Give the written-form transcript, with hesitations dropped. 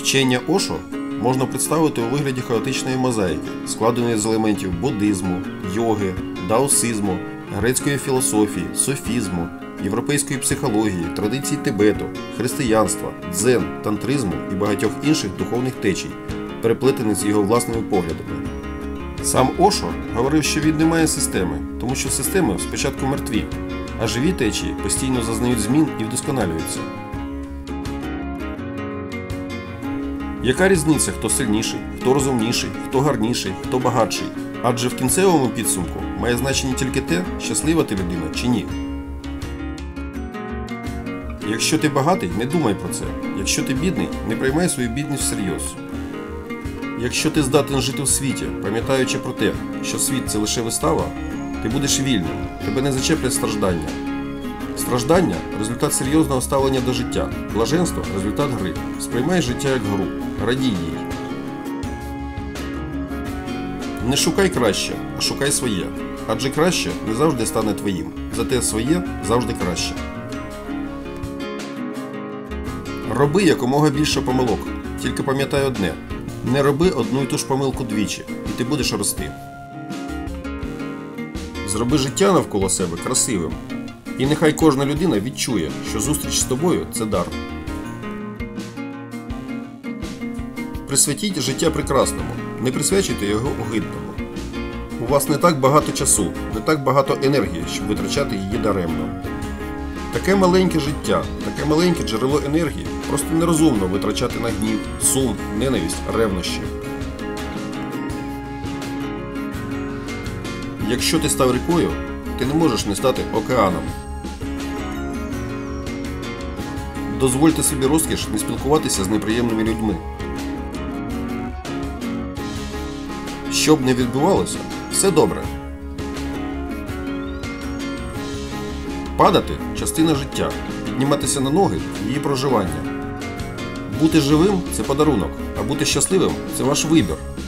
Вчення Ошо можна представити у вигляді хаотичної мозаїки, складеної з елементів буддизму, йоги, даосизму, грецької філософії, софізму, європейської психології, традицій Тибету, християнства, дзен, тантризму і багатьох інших духовних течій, переплетених з його власними поглядами. Сам Ошо говорив, що він не має системи, тому що системи спочатку мертві, а живі течії постійно зазнають змін і вдосконалюються. Яка різниця, хто сильніший, хто розумніший, хто гарніший, хто багатший? Адже в кінцевому підсумку має значення тільки те, щаслива ти людина чи ні. Якщо ти багатий, не думай про це. Якщо ти бідний, не приймай свою бідність всерйоз. Якщо ти здатен жити в світі, пам'ятаючи про те, що світ – це лише вистава, ти будеш вільним, тебе не зачеплять страждання. Страждання – результат серйозного ставлення до життя, блаженство – результат гри. Сприймай життя як гру, радій їй. Не шукай краще, а шукай своє. Адже краще не завжди стане твоїм, зате своє завжди краще. Роби якомога більше помилок, тільки пам'ятай одне – не роби одну і ту ж помилку двічі, і ти будеш рости. Зроби життя навколо себе красивим. І нехай кожна людина відчує, що зустріч з тобою – це дар. Присвятіть життя прекрасному, не присвячуйте його огидному. У вас не так багато часу, не так багато енергії, щоб витрачати її даремно. Таке маленьке життя, таке маленьке джерело енергії просто нерозумно витрачати на гнів, сум, ненависть, ревнощі. Якщо ти став рікою, ти не можеш не стати океаном. Дозвольте собі розкіш не спілкуватися з неприємними людьми. Що б не відбувалося, все добре. Падати – частина життя, підніматися на ноги – її проживання. Бути живим – це подарунок, а бути щасливим – це ваш вибір.